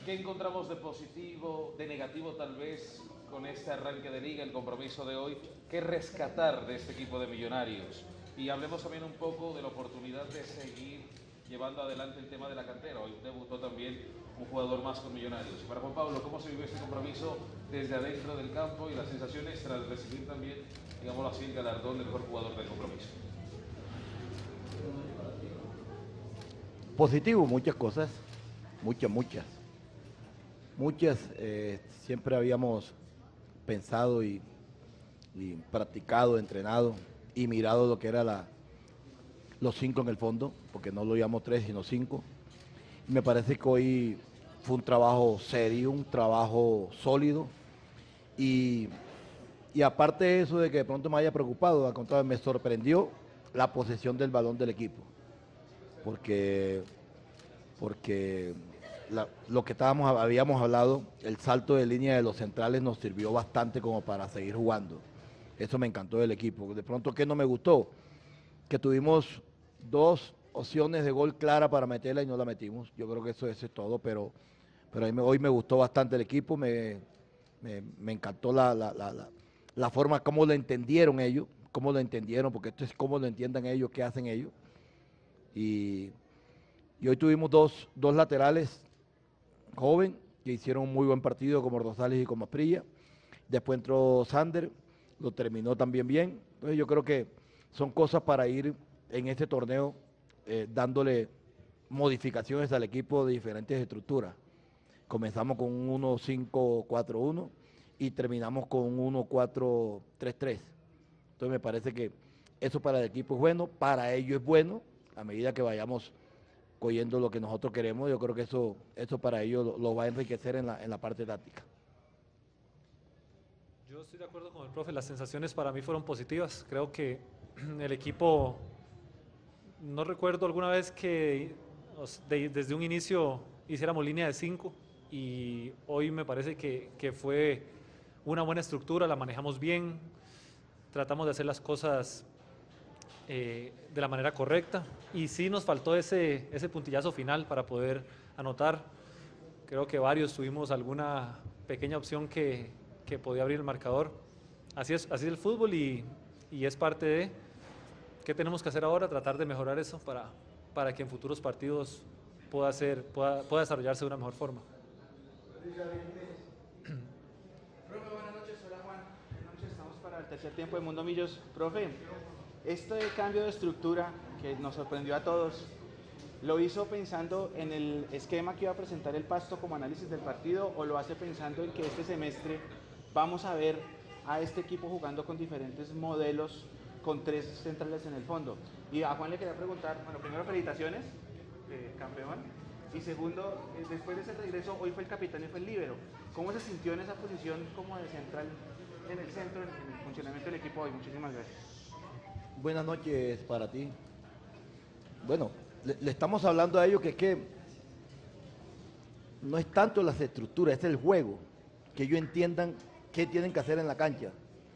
¿Qué encontramos de positivo, de negativo tal vez, con este arranque de liga, el compromiso de hoy? ¿Qué rescatar de este equipo de Millonarios? Y hablemos también un poco de la oportunidad de seguir llevando adelante el tema de la cantera. Hoy debutó también un jugador más con Millonarios. Y para Juan Pablo, ¿cómo se vivió este compromiso desde adentro del campo y las sensaciones tras recibir también, digámoslo así, el galardón del mejor jugador del compromiso? Positivo, muchas cosas, muchas. Siempre habíamos pensado y practicado, entrenado y mirado lo que era los 5 en el fondo, porque no lo llamamos 3 sino 5. Me parece que hoy fue un trabajo serio, un trabajo sólido y, y aparte de eso de que de pronto me haya preocupado, al contrario, me sorprendió la posesión del balón del equipo, porque lo que habíamos hablado, el salto de línea de los centrales nos sirvió bastante como para seguir jugando. Eso me encantó del equipo. De pronto, ¿qué no me gustó? Que tuvimos dos opciones de gol clara para meterla y no la metimos. Yo creo que eso es todo, pero hoy me gustó bastante el equipo, me encantó la forma como lo entendieron ellos, cómo lo entendieron, porque esto es cómo lo entiendan ellos, qué hacen ellos. Y, y hoy tuvimos dos laterales joven que hicieron un muy buen partido como Rosales y como Asprilla. Después entró Sander, lo terminó también bien. Entonces yo creo que son cosas para ir en este torneo dándole modificaciones al equipo de diferentes estructuras. Comenzamos con un 1-5-4-1 y terminamos con un 1-4-3-3. Entonces me parece que eso para el equipo es bueno, para ellos es bueno, a medida que vayamos cogiendo lo que nosotros queremos, yo creo que eso para ellos lo va a enriquecer en la parte táctica. Yo estoy de acuerdo con el profe, las sensaciones para mí fueron positivas. Creo que el equipo, no recuerdo alguna vez que desde un inicio hiciéramos línea de 5 y hoy me parece que fue una buena estructura, la manejamos bien, tratamos de hacer las cosas de la manera correcta y sí nos faltó ese puntillazo final para poder anotar. Creo que varios tuvimos alguna pequeña opción que podía abrir el marcador. Así es el fútbol y es parte de qué tenemos que hacer ahora, tratar de mejorar eso para que en futuros partidos pueda desarrollarse de una mejor forma. Profe, buenas noches, hola Juan. Buenas noches, estamos para el tercer tiempo de Mundo Millos. Profe, este cambio de estructura que nos sorprendió a todos, ¿lo hizo pensando en el esquema que iba a presentar el Pasto como análisis del partido o lo hace pensando en que este semestre vamos a ver a este equipo jugando con diferentes modelos, con 3 centrales en el fondo? Y a Juan le quería preguntar, bueno, primero felicitaciones, campeón, y segundo, después de ese regreso, hoy fue el capitán y fue el líbero. ¿Cómo se sintió en esa posición como de central en el centro, en el funcionamiento del equipo hoy? Muchísimas gracias. Buenas noches para ti. Bueno, le estamos hablando a ellos que es que no es tanto las estructuras, es el juego, que ellos entiendan qué tienen que hacer en la cancha.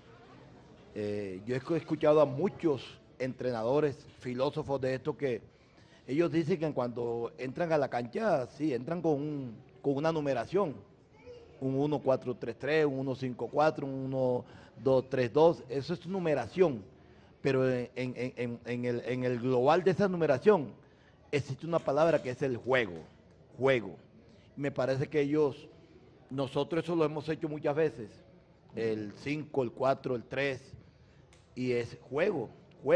Yo he escuchado a muchos entrenadores, filósofos de esto que ellos dicen que cuando entran a la cancha, sí, entran con una numeración, un 1-4-3-3, un 1-5-4, un 1-2-3-2, eso es numeración, pero en el global de esa numeración existe una palabra que es el juego. Me parece que nosotros eso lo hemos hecho muchas veces, el 5, el 4, el 3, y es juego.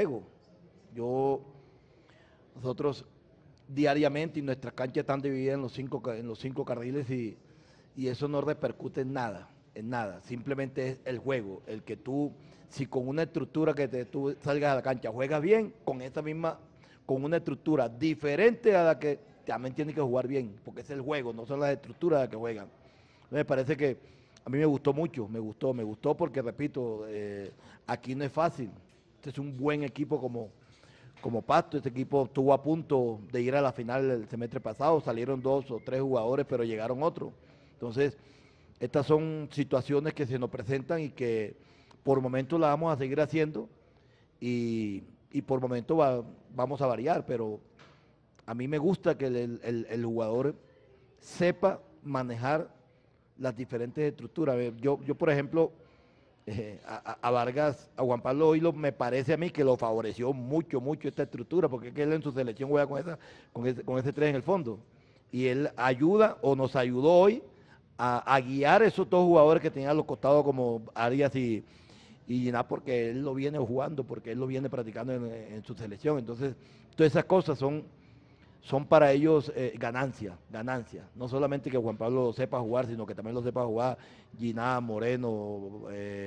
Nosotros diariamente y nuestras canchas están divididas en los cinco carriles y eso no repercute en nada. Simplemente es el juego, el que tú, si con una estructura tú salgas a la cancha, juegas bien, con una estructura diferente a la que también tienes que jugar bien, porque es el juego, no son las estructuras las que juegan. Me parece que a mí me gustó mucho, me gustó porque, repito, aquí no es fácil. Este es un buen equipo como Pasto. Este equipo estuvo a punto de ir a la final el semestre pasado, salieron 2 o 3 jugadores, pero llegaron otros. Entonces, estas son situaciones que se nos presentan y que por momento las vamos a seguir haciendo y por momento vamos a variar, pero a mí me gusta que el jugador sepa manejar las diferentes estructuras. Yo por ejemplo, a Vargas, a Juan Pablo hoy me parece a mí que lo favoreció mucho esta estructura, porque es que él en su selección juega con ese 3 en el fondo. Y él ayuda o nos ayudó hoy a guiar esos dos jugadores que tenían a los costados como Arias y Gina, porque él lo viene jugando, porque él lo viene practicando en su selección. Entonces, todas esas cosas son para ellos ganancia. No solamente que Juan Pablo lo sepa jugar, sino que también lo sepa jugar Gina, Moreno,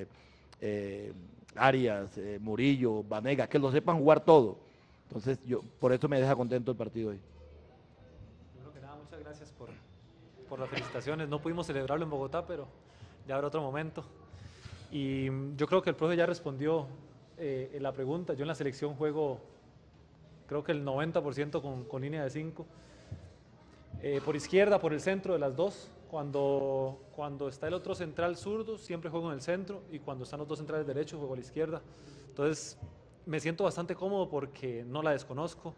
Arias, Murillo, Vanega, que lo sepan jugar todo. Entonces, por eso me deja contento el partido hoy. Primero que nada, muchas gracias por las felicitaciones. No pudimos celebrarlo en Bogotá, pero ya habrá otro momento. Y yo creo que el profe ya respondió en la pregunta. Yo en la selección juego, creo que el 90% con línea de 5. Por izquierda, por el centro de las dos. Cuando está el otro central zurdo, siempre juego en el centro. Y cuando están los dos centrales derechos, juego a la izquierda. Entonces, me siento bastante cómodo porque no la desconozco.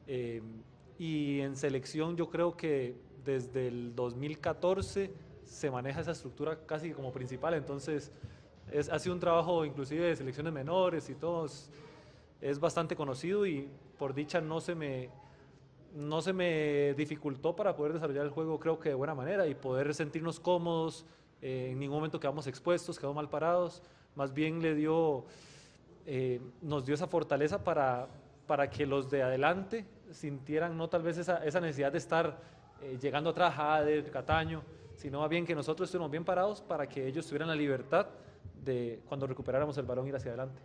Y en selección yo creo que desde el 2014 se maneja esa estructura casi como principal. Entonces, ha sido un trabajo inclusive de selecciones menores y todo. Es bastante conocido y por dicha no se me dificultó para poder desarrollar el juego, creo que de buena manera, y poder sentirnos cómodos. En ningún momento quedamos expuestos, quedamos mal parados, más bien nos dio esa fortaleza para que los de adelante sintieran no tal vez esa necesidad de estar llegando atrás, Jader, Cataño, sino más bien que nosotros estuviéramos bien parados para que ellos tuvieran la libertad de, cuando recuperáramos el balón, ir hacia adelante.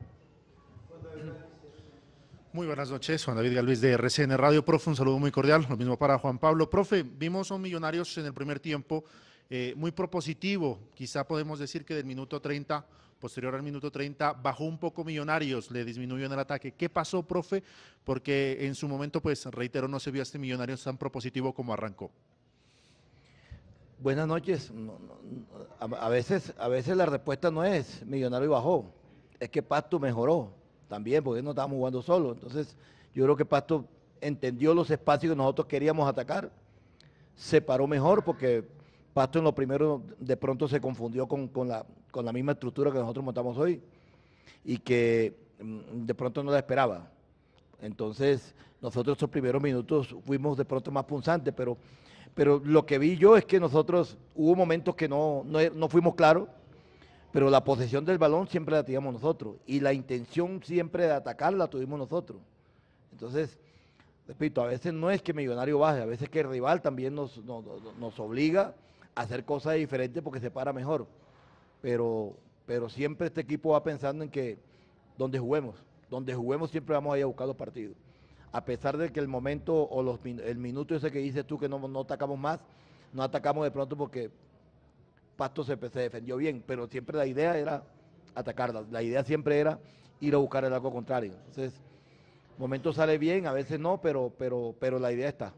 Muy buenas noches, Juan David Galvis de RCN Radio. Profe, un saludo muy cordial, lo mismo para Juan Pablo. Profe, vimos a un Millonarios en el primer tiempo muy propositivo, quizá podemos decir que del minuto 30, posterior al minuto 30, bajó un poco Millonarios, le disminuyó en el ataque. ¿Qué pasó, profe? Porque en su momento, pues, reitero, no se vio a este Millonarios tan propositivo como arrancó. Buenas noches. A veces la respuesta no es Millonario bajó, es que Pasto mejoró también, porque no estábamos jugando solo. Entonces, yo creo que Pasto entendió los espacios que nosotros queríamos atacar, se paró mejor, porque Pasto en lo primero de pronto se confundió con la misma estructura que nosotros montamos hoy y que de pronto no la esperaba. Entonces, nosotros estos primeros minutos fuimos de pronto más punzantes, pero lo que vi yo es que nosotros hubo momentos que no fuimos claros, pero la posesión del balón siempre la teníamos nosotros y la intención siempre de atacar la tuvimos nosotros. Entonces, repito, a veces no es que Millonario baje, a veces que el rival también nos obliga a hacer cosas diferentes porque se para mejor. Pero siempre este equipo va pensando en que donde juguemos siempre vamos a ir a buscar los partidos. A pesar de que el momento o el minuto ese que dices tú que no atacamos más, no atacamos de pronto porque Pasto se defendió bien, pero siempre la idea era atacarla, la idea siempre era ir a buscar el arco contrario. Entonces, momento sale bien, a veces no, pero la idea está.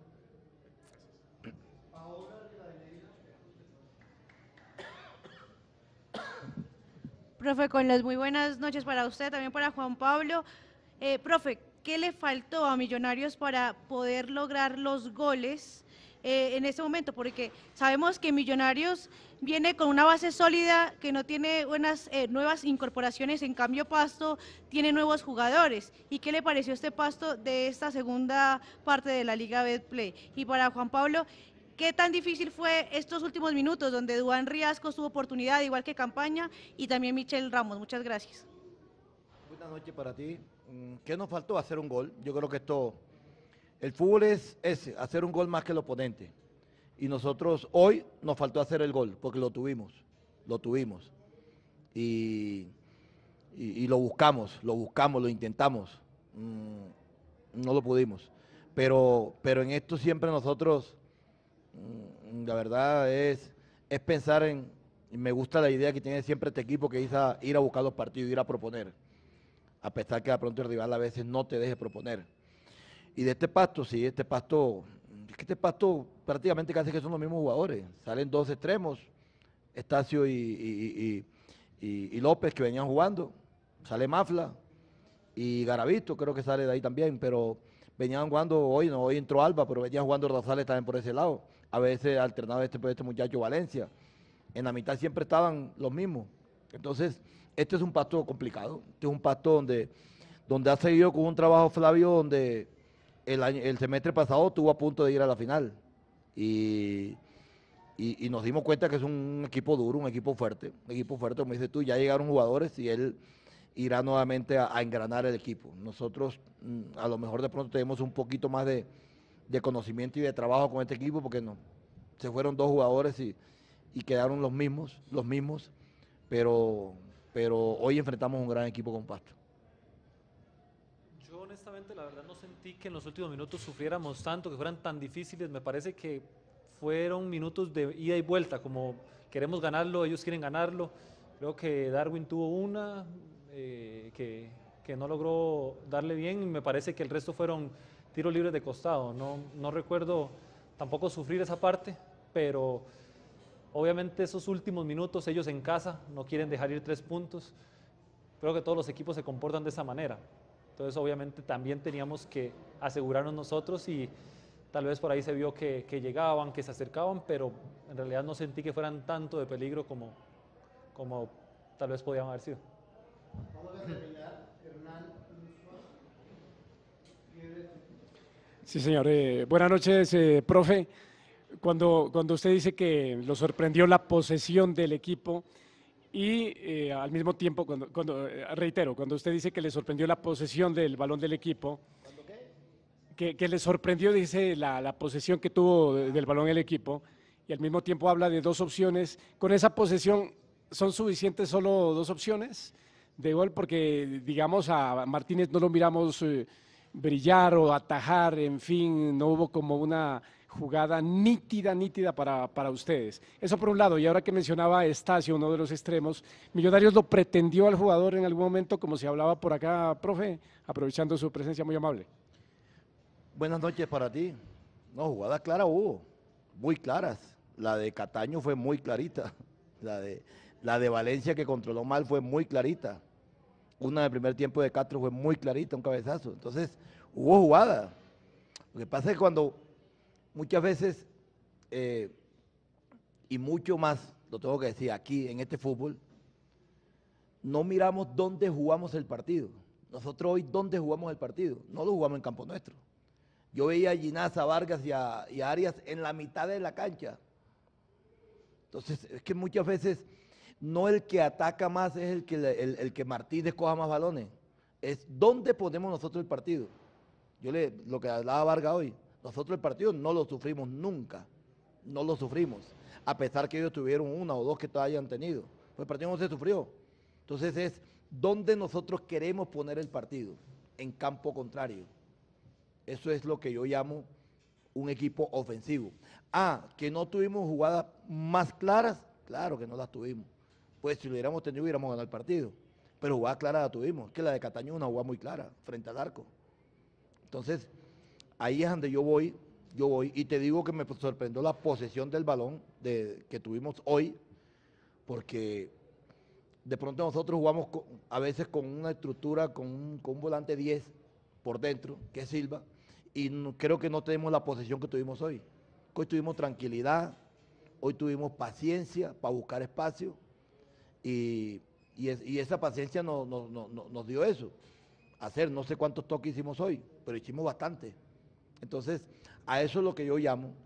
Profe, con las muy buenas noches para usted, también para Juan Pablo. Profe, ¿qué le faltó a Millonarios para poder lograr los goles en este momento? Porque sabemos que Millonarios viene con una base sólida, que no tiene nuevas incorporaciones, en cambio Pasto tiene nuevos jugadores. ¿Y qué le pareció este Pasto de esta segunda parte de la Liga Betplay? Y para Juan Pablo, ¿qué tan difícil fue estos últimos minutos donde Duván Riascos tuvo oportunidad, igual que Campaña, y también Michel Ramos? Muchas gracias. Buenas noches para ti. ¿Qué nos faltó? Hacer un gol. Yo creo que el fútbol es ese, hacer un gol más que el oponente. Y nosotros hoy nos faltó hacer el gol, porque lo tuvimos. Y lo buscamos, lo intentamos. No lo pudimos. Pero en esto siempre nosotros, la verdad es pensar y me gusta la idea que tiene siempre este equipo, que es ir a buscar los partidos, ir a proponer. A pesar que de pronto el rival a veces no te deje proponer. Y de este Pasto, sí, este Pasto prácticamente casi que son los mismos jugadores. Salen dos extremos, Estacio y López, que venían jugando. Sale Mafla y Garavito, creo que sale de ahí también, pero venían jugando hoy entró Alba, pero venían jugando Rosales también por ese lado. a veces alternado este muchacho Valencia. En la mitad siempre estaban los mismos. Entonces, este es un pasto complicado. Este es un pasto donde ha seguido con un trabajo Flavio, donde el semestre pasado estuvo a punto de ir a la final. Y nos dimos cuenta que es un equipo duro, un equipo fuerte, como dices tú, ya llegaron jugadores y él irá nuevamente a engranar el equipo. Nosotros a lo mejor de pronto tenemos un poquito más de conocimiento y de trabajo con este equipo, porque no, se fueron 2 jugadores y quedaron los mismos, pero hoy enfrentamos un gran equipo con Pasto. Yo honestamente la verdad no sentí que en los últimos minutos sufriéramos tanto, que fueran tan difíciles. Me parece que fueron minutos de ida y vuelta, como queremos ganarlo, ellos quieren ganarlo. Creo que Darwin tuvo una que no logró darle bien, y me parece que el resto fueron tiros libres de costado. No recuerdo tampoco sufrir esa parte, pero obviamente esos últimos minutos, ellos en casa no quieren dejar ir 3 puntos. Creo que todos los equipos se comportan de esa manera. Entonces obviamente también teníamos que asegurarnos nosotros, y tal vez por ahí se vio que llegaban, que se acercaban, pero en realidad no sentí que fueran tanto de peligro como tal vez podían haber sido. Sí, señor. Buenas noches, profe. Cuando usted dice que lo sorprendió la posesión del equipo y al mismo tiempo, reitero, cuando usted dice que le sorprendió la posesión del balón del equipo, que le sorprendió, dice, la posesión que tuvo del balón el equipo, y al mismo tiempo habla de 2 opciones. Con esa posesión, ¿son suficientes solo 2 opciones de gol? Porque, digamos, a Martínez no lo miramos brillar o atajar, en fin, no hubo como una jugada nítida para ustedes. Eso por un lado. Y ahora que mencionaba a Estacio, uno de los extremos, ¿Millonarios lo pretendió al jugador en algún momento, como se hablaba por acá, profe? Aprovechando su presencia, muy amable. Buenas noches para ti. No, jugadas claras hubo, muy claras. La de Cataño fue muy clarita. La de Valencia, que controló mal, fue muy clarita. Una del primer tiempo de Castro fue muy clarita, un cabezazo. Entonces, hubo jugada. Lo que pasa es que cuando muchas veces, y mucho más, lo tengo que decir, aquí en este fútbol, no miramos dónde jugamos el partido. Nosotros hoy, ¿dónde jugamos el partido? No lo jugamos en campo nuestro. Yo veía a Ginás, a Vargas y a Arias en la mitad de la cancha. Entonces, es que muchas veces no el que ataca más es el que Martínez coja más balones. Es dónde ponemos nosotros el partido. Lo que hablaba Vargas hoy, nosotros el partido no lo sufrimos nunca. No lo sufrimos. A pesar que ellos tuvieron 1 o 2 que todavía hayan tenido. Pues el partido no se sufrió. Entonces es dónde nosotros queremos poner el partido. En campo contrario. Eso es lo que yo llamo un equipo ofensivo. Que no tuvimos jugadas más claras, claro que no las tuvimos. Pues si lo hubiéramos tenido, hubiéramos ganado el partido. Pero jugadas claras la tuvimos. Que la de Cataño es una jugada muy clara, frente al arco. Entonces, ahí es donde yo voy, y te digo que me sorprendió la posesión del balón que tuvimos hoy, porque de pronto nosotros jugamos a veces con una estructura, con un volante 10 por dentro, que es Silva, y creo que no tenemos la posesión que tuvimos hoy. Hoy tuvimos tranquilidad, hoy tuvimos paciencia para buscar espacio, y esa paciencia nos dio eso. Hacer no sé cuántos toques hicimos hoy, pero hicimos bastante. Entonces, a eso es lo que yo llamo,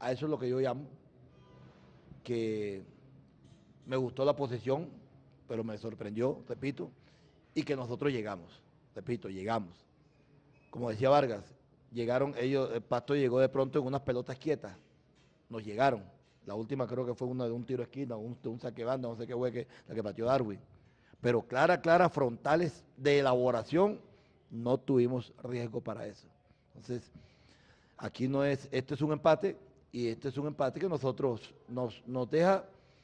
que me gustó la posesión, pero me sorprendió, repito, y que nosotros llegamos, llegamos. Como decía Vargas, llegaron ellos, el Pasto llegó de pronto en unas pelotas quietas, nos llegaron. La última creo que fue una de un tiro de esquina, un saque banda, no sé qué fue, la que pateó Darwin. Pero clara, frontales de elaboración, no tuvimos riesgo para eso. Entonces, aquí este es un empate, y este es un empate que nosotros nos deja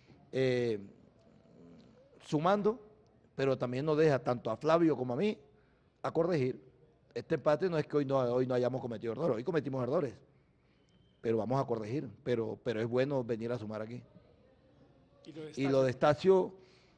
sumando, pero también nos deja tanto a Flavio como a mí a corregir. Este empate no es que hoy no hayamos cometido errores, hoy cometimos errores, pero vamos a corregir, pero es bueno venir a sumar aquí. Y lo de Estacio,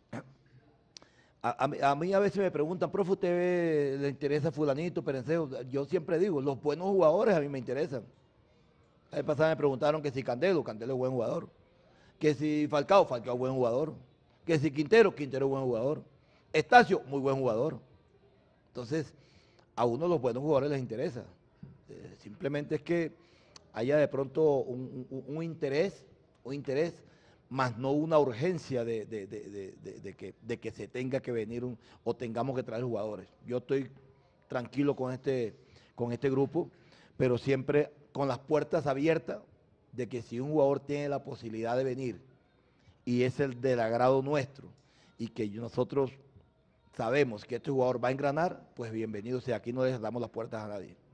a mí a veces me preguntan, profe, ¿usted le interesa fulanito, perencejo? Yo siempre digo, los buenos jugadores a mí me interesan. La vez pasada me preguntaron que si Candelo es buen jugador. Que si Falcao es buen jugador. Que si Quintero es buen jugador. Estacio, muy buen jugador. Entonces, a uno los buenos jugadores les interesa. Simplemente es que haya de pronto un interés, más no una urgencia de que se tenga que venir o tengamos que traer jugadores. Yo estoy tranquilo con este grupo, pero siempre con las puertas abiertas de que si un jugador tiene la posibilidad de venir y es el del agrado nuestro y que nosotros sabemos que este jugador va a engranar, pues bienvenido sea. Aquí no les damos las puertas a nadie.